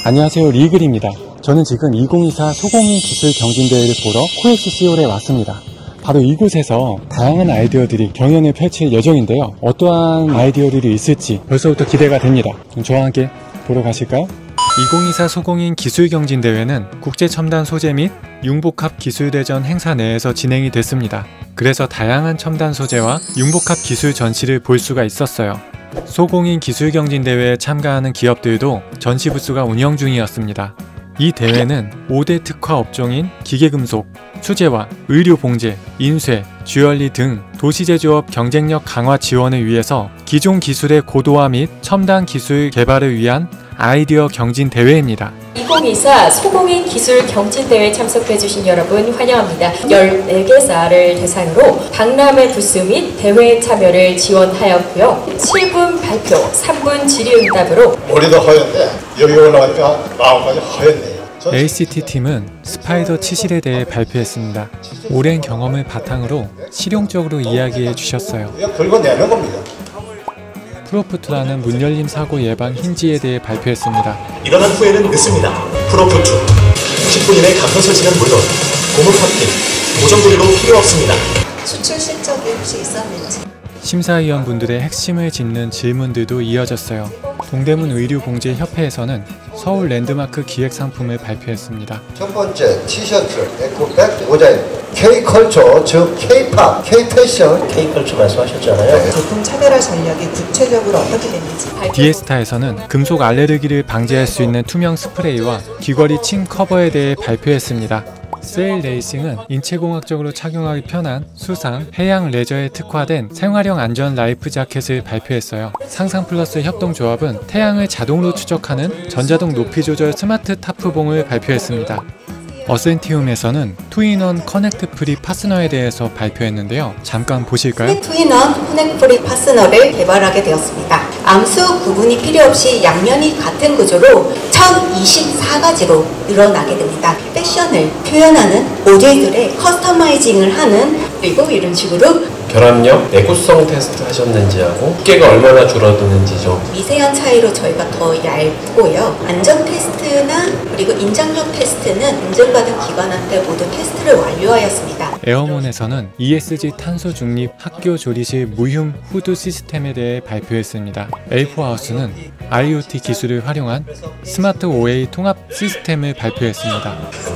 안녕하세요, 리글입니다. 저는 지금 2024 소공인 기술 경진대회를 보러 코엑스 시올에 왔습니다. 바로 이곳에서 다양한 아이디어들이 경연을 펼칠 예정인데요. 어떠한 아이디어들이 있을지 벌써부터 기대가 됩니다. 그럼 저와 함께 보러 가실까요? 2024 소공인 기술경진대회는 국제첨단 소재 및 융복합 기술대전 행사 내에서 진행이 됐습니다. 그래서 다양한 첨단 소재와 융복합 기술 전시를 볼 수가 있었어요. 소공인 기술경진대회에 참가하는 기업들도 전시 부스가 운영 중이었습니다. 이 대회는 5대 특화 업종인 기계금속, 수제화, 의류봉제, 인쇄, 주얼리 등 도시제조업 경쟁력 강화 지원을 위해서 기존 기술의 고도화 및 첨단 기술 개발을 위한 아이디어 경진 대회입니다. 2024 소공인 기술 경진대회에 참석해주신 여러분 환영합니다. 14개사를 대상으로 박람회 부스 및 대회 참여를 지원하였고요. 7분 발표, 3분 질의응답으로 머리도 허연데 여기 올라가니까 마음까지 허연네요. LCT 팀은 스파이더 치실에 대해 발표했습니다. 오랜 경험을 바탕으로 실용적으로 이야기해 주셨어요. 그냥 긁어내는 겁니다. 프로프트라는 문열림 사고 예방 힌지에 대해 발표했습니다. 일어난 후에는 늦습니다. 프로프트 10분 이내 감소 설치는 물론 고무 탑핑, 고정 구리도 필요 없습니다. 수출 실적이 혹시 있었는지. 심사위원분들의 핵심을 짚는 질문들도 이어졌어요. 동대문 의류봉제협회에서는 서울 랜드마크 기획 상품을 발표했습니다. 첫 번째 티셔츠, 에코백, 모자입니다. K컬처, 즉 K팝, K패션. K컬처 말씀하셨잖아요. 제품 차별화 전략이 구체적으로 어떻게 됐는지. 디에스타에서는 금속 알레르기를 방지할 수 있는 투명 스프레이와 귀걸이 침 커버에 대해 발표했습니다. 세일 레이싱은 인체공학적으로 착용하기 편한 수상, 해양 레저에 특화된 생활형 안전 라이프 자켓을 발표했어요. 상상플러스 협동조합은 태양을 자동으로 추적하는 전자동 높이 조절 스마트 타프봉을 발표했습니다. 어센티움에서는 투인원 커넥트 프리 파스너에 대해서 발표했는데요. 잠깐 보실까요? 투인원 커넥트 프리 파스너를 개발하게 되었습니다. 암수 구분이 필요 없이 양면이 같은 구조로 1024가지로 늘어나게 됩니다. 패션을 표현하는 모델들의 커스터마이징을 하는, 그리고 이런 식으로 결합력, 내구성 테스트 하셨는지하고 두께가 얼마나 줄어드는지 좀 미세한 차이로 저희가 더 얇고요. 안전 테스트나 그리고 인장력 테스트는 인증받은 기관한테 모두 테스트를 완료하였습니다. 에어몬에서는 ESG 탄소 중립 학교 조리실 무흉 후드 시스템에 대해 발표했습니다. A4하우스는 IoT 기술을 활용한 스마트 OA 통합 시스템을 발표했습니다.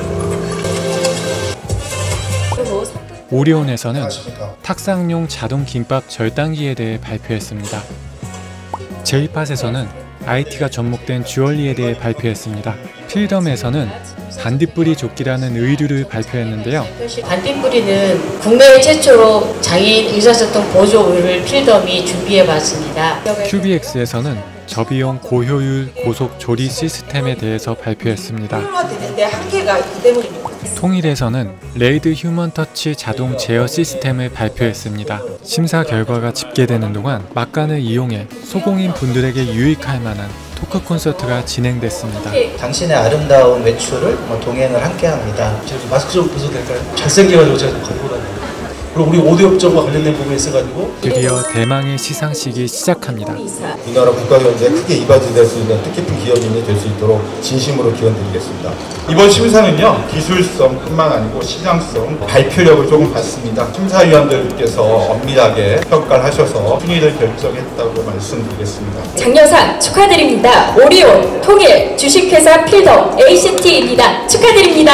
오리온에서는 탁상용 자동 김밥 절단기에 대해 발표했습니다. 제이팟에서는 IT가 접목된 주얼리에 대해 발표했습니다. 필덤에서는 반딧불이 조끼라는 의류를 발표했는데요. 반딧불이는 국내 최초로 장애인 의사소통 보조 의류를 필덤이 준비해봤습니다. QBX에서는 저비용 고효율 고속 조리 시스템에 대해서 발표했습니다. 되는데 한계가 있기 때문입니다. 통일에서는 레이드 휴먼 터치 자동 제어 시스템을 발표했습니다. 심사 결과가 집계되는 동안 막간을 이용해 소공인 분들에게 유익할 만한 토크 콘서트가 진행됐습니다. 당신의 아름다운 외출을 동행을 함께합니다. 마스크 좀 벗어도 될까요? 잘생겨가지고 제가 좀 가지고 다녀요. 그리고 우리 오디오업종과 관련된 부분이 있어가지고 드디어 대망의 시상식이 시작합니다. 우리나라 국가경제에 크게 이바지될 수 있는 뜻깊은 기업인이 될 수 있도록 진심으로 기원드리겠습니다. 이번 심사는요, 기술성뿐만 아니고 시장성, 발표력을 조금 봤습니다. 심사위원들께서 엄밀하게 평가를 하셔서 순위를 결정했다고 말씀드리겠습니다. 장려상 축하드립니다. 오리온, 통일, 주식회사 필덤, ACT입니다. 축하드립니다.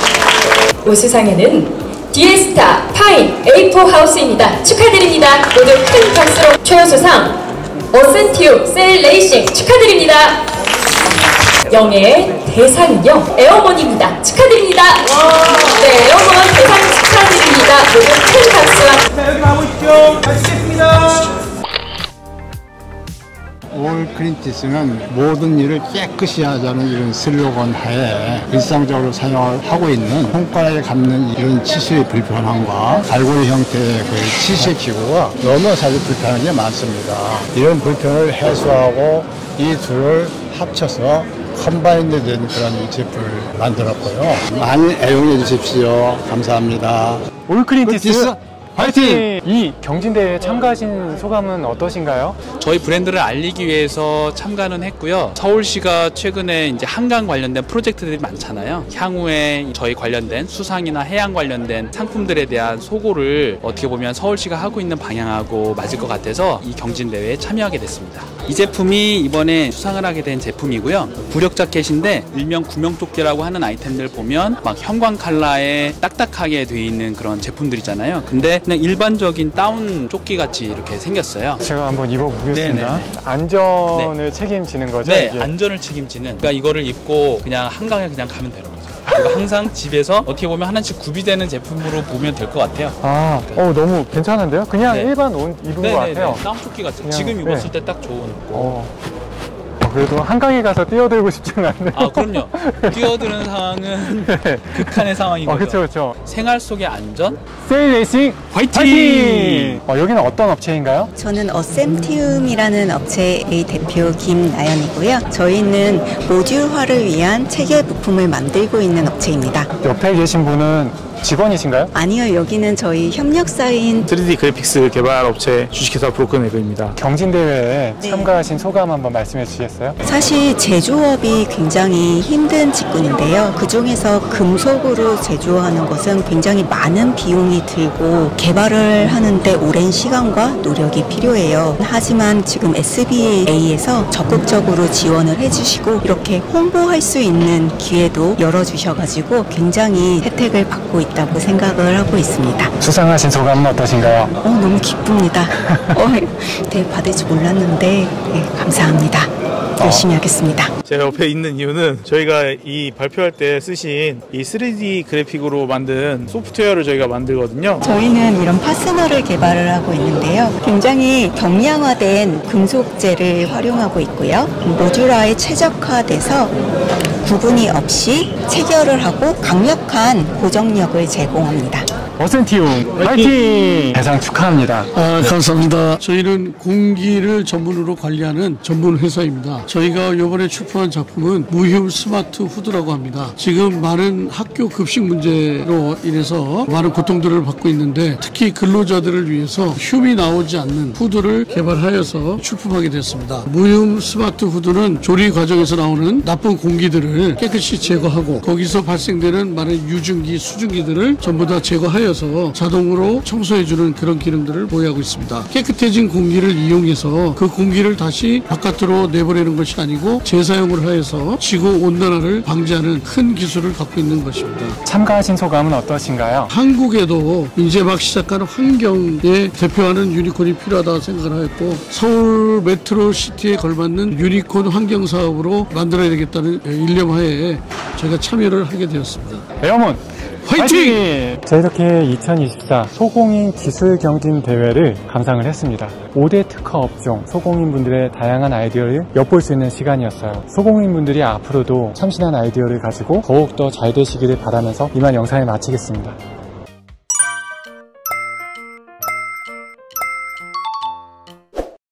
우수상에는 디에스타, 파인, A4하우스입니다. 축하드립니다. 모두 큰 박수로. 최우수상 어센티움, 세일 레이싱 축하드립니다. 영예의 대상은요, 에어몬입니다. 축하드립니다. 네, 에어몬 대상 축하드립니다. 모두 큰 박수와. 자, 여기 가보십시오. 마치겠습니다. 올 클린티스는 모든 일을 깨끗이 하자는 이런 슬로건 하에 일상적으로 사용하고 있는 손가락에 감는 이런 치실 불편함과 갈고리 형태의 그 치실 기구가 너무 사실 불편한 게 많습니다. 이런 불편을 해소하고 이 둘을 합쳐서 컴바인드 된 그런 제품을 만들었고요. 많이 애용해 주십시오. 감사합니다. 올 클린티스 화이팅! 이 경진대회에 참가하신 소감은 어떠신가요? 저희 브랜드를 알리기 위해서 참가는 했고요. 서울시가 최근에 이제 한강 관련된 프로젝트들이 많잖아요. 향후에 저희 관련된 수상이나 해양 관련된 상품들에 대한 소고를 어떻게 보면 서울시가 하고 있는 방향하고 맞을 것 같아서 이 경진대회에 참여하게 됐습니다. 이 제품이 이번에 수상을 하게 된 제품이고요. 부력 자켓인데 일명 구명조끼라고 하는 아이템들 보면 막 형광 컬러에 딱딱하게 돼 있는 그런 제품들이잖아요. 근데 그냥 일반적인 다운 조끼 같이 이렇게 생겼어요. 제가 한번 입어보겠습니다. 네네. 안전을 책임지는 거죠? 네, 이게? 안전을 책임지는. 그러니까 이거를 입고 그냥 한강에 그냥 가면 되는 거죠. 그리고 항상 집에서 어떻게 보면 하나씩 구비되는 제품으로 보면 될 것 같아요. 아, 너무 괜찮은데요? 그냥 네. 일반 옷 입은 것 같아요. 다운 조끼 같아요. 그냥, 지금 입었을 때 딱 좋은. 그래도 한강에 가서 뛰어들고 싶지는 않네요. 아, 그럼요. 뛰어드는 상황은 극한의 상황인 거죠. 그렇죠, 그렇죠. 생활 속의 안전. 세일 레이싱 화이팅! 여기는 어떤 업체인가요? 저는 어셈티움이라는 업체의 대표 김나연이고요. 저희는 모듈화를 위한 체계 부품을 만들고 있는 업체입니다. 옆에 계신 분은 직원이신가요? 아니요, 여기는 저희 협력사인 3D 그래픽스 개발 업체 주식회사 브로큰웨브입니다. 경진대회에 참가하신 소감 한번 말씀해 주시겠어요? 사실 제조업이 굉장히 힘든 직군인데요. 그중에서 금속으로 제조하는 것은 굉장히 많은 비용이 들고 개발을 하는데 오랜 시간과 노력이 필요해요. 하지만 지금 SBA에서 적극적으로 지원을 해주시고 이렇게 홍보할 수 있는 기회도 열어주셔가지고 굉장히 혜택을 받고 있다고 생각을 하고 있습니다. 수상하신 소감은 어떠신가요? 너무 기쁩니다. 네, 받을 줄 몰랐는데 감사합니다. 열심히 하겠습니다. 제가 옆에 있는 이유는 저희가 이 발표할 때 쓰신 이 3D 그래픽으로 만든 소프트웨어를 저희가 만들거든요. 저희는 이런 파스너를 개발을 하고 있는데요. 굉장히 경량화된 금속재를 활용하고 있고요. 모듈화에 최적화돼서 구분이 없이 체결을 하고 강력한 고정력을 제공합니다. 어센티움 화이팅! 대상 축하합니다. 감사합니다. 저희는 공기를 전문으로 관리하는 전문 회사입니다. 저희가 이번에 출품한 작품은 무휴 스마트 후드라고 합니다. 지금 많은 학교 급식 문제로 인해서 많은 고통들을 받고 있는데 특히 근로자들을 위해서 흉이 나오지 않는 후드를 개발하여서 출품하게 됐습니다. 무휴 스마트 후드는 조리 과정에서 나오는 나쁜 공기들을 깨끗이 제거하고 거기서 발생되는 많은 유증기, 수증기들을 전부 다 제거하여 자동으로 청소해주는 그런 기능들을 보유하고 있습니다. 깨끗해진 공기를 이용해서 그 공기를 다시 바깥으로 내보내는 것이 아니고 재사용을 하여서 지구 온난화를 방지하는 큰 기술을 갖고 있는 것입니다. 참가하신 소감은 어떠신가요? 한국에도 이제 막 시작하는 환경에 대표하는 유니콘이 필요하다고 생각을 하였고 서울 메트로시티에 걸맞는 유니콘 환경 사업으로 만들어야 되겠다는 일념하에 제가 참여를 하게 되었습니다. 에어몬 화이팅! 자, 이렇게 2024 소공인 기술 경진 대회를 감상을 했습니다. 5대 특화 업종 소공인분들의 다양한 아이디어를 엿볼 수 있는 시간이었어요. 소공인분들이 앞으로도 참신한 아이디어를 가지고 더욱더 잘 되시기를 바라면서 이만 영상을 마치겠습니다.